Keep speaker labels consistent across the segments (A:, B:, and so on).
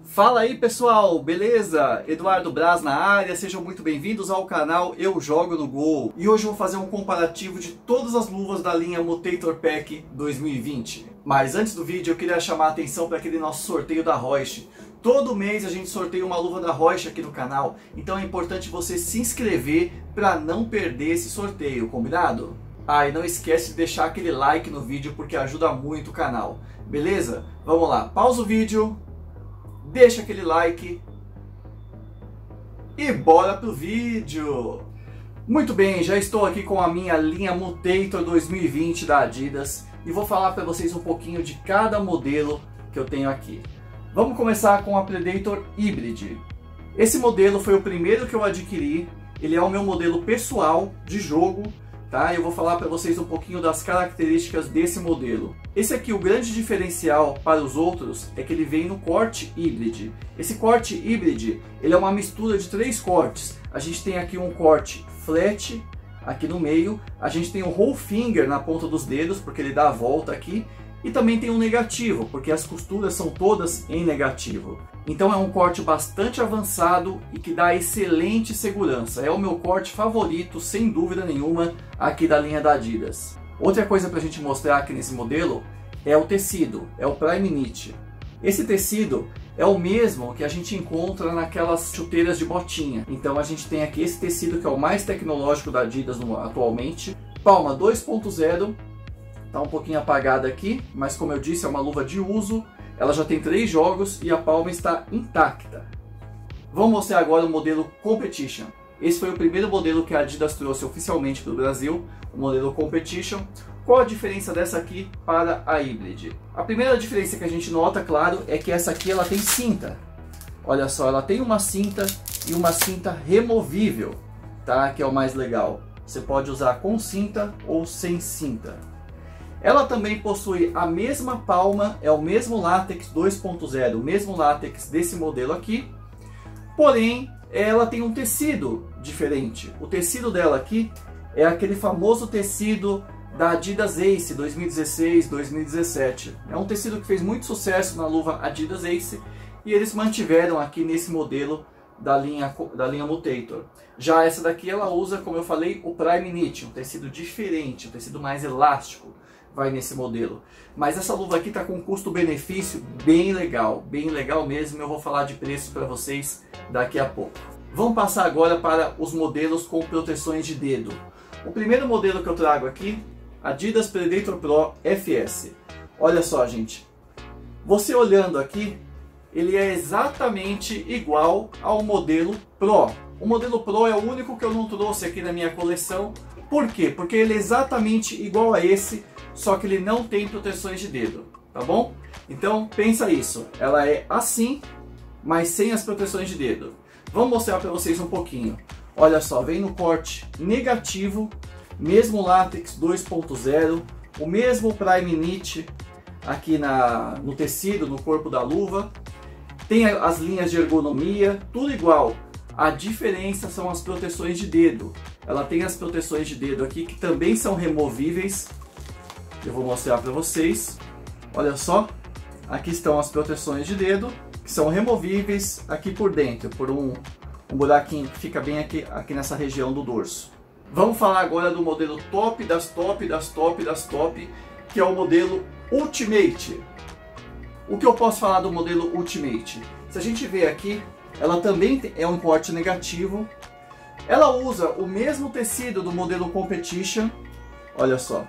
A: Fala aí pessoal, beleza? Eduardo Braz na área, sejam muito bem-vindos ao canal Eu Jogo no Gol. E hoje eu vou fazer um comparativo de todas as luvas da linha Mutator Pack 2020. Mas antes do vídeo eu queria chamar a atenção para aquele nosso sorteio da Reusch. Todo mês a gente sorteia uma luva da Reusch aqui no canal, então é importante você se inscrever para não perder esse sorteio, combinado? Ah, e não esquece de deixar aquele like no vídeo porque ajuda muito o canal, beleza? Vamos lá, pausa o vídeo. Deixa aquele like e bora pro vídeo! Muito bem, já estou aqui com a minha linha Mutator 2020 da Adidas e vou falar para vocês um pouquinho de cada modelo que eu tenho aqui. Vamos começar com a Predator Hybrid. Esse modelo foi o primeiro que eu adquiri, ele é o meu modelo pessoal de jogo. Tá? Eu vou falar para vocês um pouquinho das características desse modelo. Esse aqui, o grande diferencial para os outros é que ele vem no corte híbride. Esse corte híbride, ele é uma mistura de três cortes. A gente tem aqui um corte flat aqui no meio, a gente tem um roll finger na ponta dos dedos, porque ele dá a volta aqui, e também tem um negativo, porque as costuras são todas em negativo. Então é um corte bastante avançado e que dá excelente segurança. É o meu corte favorito, sem dúvida nenhuma, aqui da linha da Adidas. Outra coisa para a gente mostrar aqui nesse modelo é o tecido, é o Prime Knit. Esse tecido é o mesmo que a gente encontra naquelas chuteiras de botinha. Então a gente tem aqui esse tecido que é o mais tecnológico da Adidas atualmente. Palma 2.0. Está um pouquinho apagada aqui, mas como eu disse, é uma luva de uso. Ela já tem 3 jogos e a palma está intacta. Vamos mostrar agora o modelo Competition. Esse foi o primeiro modelo que a Adidas trouxe oficialmente para o Brasil, o modelo Competition. Qual a diferença dessa aqui para a Hybrid? A primeira diferença que a gente nota, claro, é que essa aqui ela tem cinta. Olha só, ela tem uma cinta e uma cinta removível, tá? Que é o mais legal. Você pode usar com cinta ou sem cinta. Ela também possui a mesma palma, é o mesmo látex 2.0, o mesmo látex desse modelo aqui, porém ela tem um tecido diferente. O tecido dela aqui é aquele famoso tecido da Adidas Ace 2016-2017. É um tecido que fez muito sucesso na luva Adidas Ace e eles mantiveram aqui nesse modelo da linha Mutator. Já essa daqui ela usa, como eu falei, o Prime Knit, um tecido diferente, um tecido mais elástico. Vai nesse modelo. Mas essa luva aqui está com um custo-benefício bem legal mesmo. Eu vou falar de preço para vocês daqui a pouco. Vamos passar agora para os modelos com proteções de dedo. O primeiro modelo que eu trago aqui, Adidas Predator Pro FS. Olha só, gente. Você olhando aqui, ele é exatamente igual ao modelo Pro. O modelo Pro é o único que eu não trouxe aqui na minha coleção. Por quê? Porque ele é exatamente igual a esse, só que ele não tem proteções de dedo, tá bom? Então pensa isso, ela é assim, mas sem as proteções de dedo. Vamos mostrar para vocês um pouquinho. Olha só, vem no corte negativo, mesmo látex 2.0, o mesmo Prime Knit aqui no tecido, no corpo da luva. Tem as linhas de ergonomia, tudo igual. A diferença são as proteções de dedo. Ela tem as proteções de dedo aqui que também são removíveis. Eu vou mostrar para vocês. Olha só, aqui estão as proteções de dedo, que são removíveis aqui por dentro, por um buraquinho que fica bem aqui nessa região do dorso. Vamos falar agora do modelo top das top, que é o modelo Ultimate. O que eu posso falar do modelo Ultimate? Se a gente ver aqui, ela também é um corte negativo. Ela usa o mesmo tecido do modelo Competition. Olha só.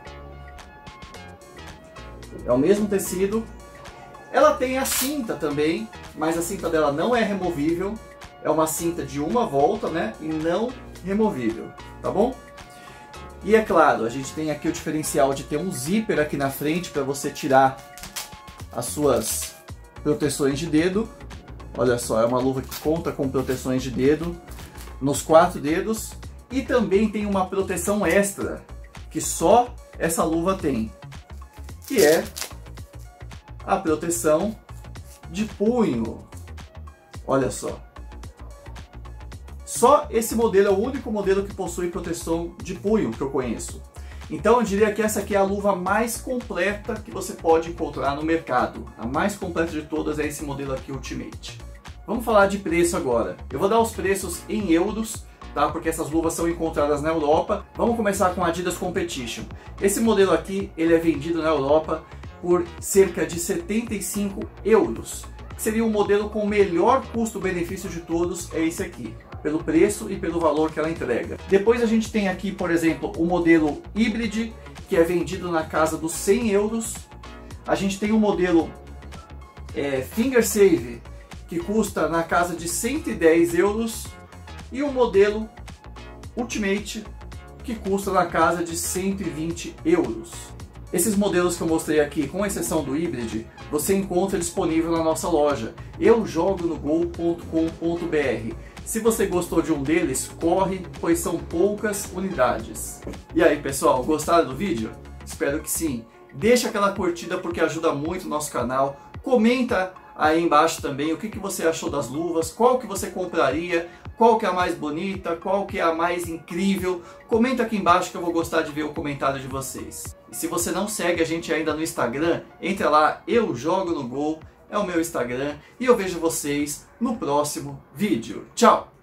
A: É o mesmo tecido. Ela tem a cinta também, mas a cinta dela não é removível. É uma cinta de uma volta, né? E não removível, tá bom? E é claro, a gente tem aqui o diferencial de ter um zíper aqui na frente para você tirar as suas proteções de dedo. Olha só, é uma luva que conta com proteções de dedo nos 4 dedos. E também tem uma proteção extra, que só essa luva tem, que é a proteção de punho. Olha só. Só esse modelo é o único modelo que possui proteção de punho que eu conheço. Então eu diria que essa aqui é a luva mais completa que você pode encontrar no mercado. A mais completa de todas é esse modelo aqui Ultimate. Vamos falar de preço agora. Eu vou dar os preços em euros, tá? Porque essas luvas são encontradas na Europa. Vamos começar com a Adidas Competition. Esse modelo aqui, ele é vendido na Europa por cerca de 75 euros. Seria um modelo com o melhor custo-benefício de todos, é esse aqui, pelo preço e pelo valor que ela entrega. Depois a gente tem aqui, por exemplo, o modelo Hybrid, que é vendido na casa dos 100 euros. A gente tem o modelo Finger Save, que custa na casa de 110 euros. E o modelo Ultimate, que custa na casa de 120 euros. Esses modelos que eu mostrei aqui, com exceção do Hybrid, você encontra disponível na nossa loja eujogonogol.com.br. Se você gostou de um deles, corre, pois são poucas unidades. E aí pessoal, gostaram do vídeo? Espero que sim. Deixa aquela curtida porque ajuda muito o nosso canal. Comenta aí embaixo também o que você achou das luvas, qual que você compraria, qual que é a mais bonita, qual que é a mais incrível. Comenta aqui embaixo que eu vou gostar de ver o comentário de vocês. E se você não segue a gente ainda no Instagram, entra lá, Eu Jogo no Gol, é o meu Instagram, e eu vejo vocês no próximo vídeo. Tchau!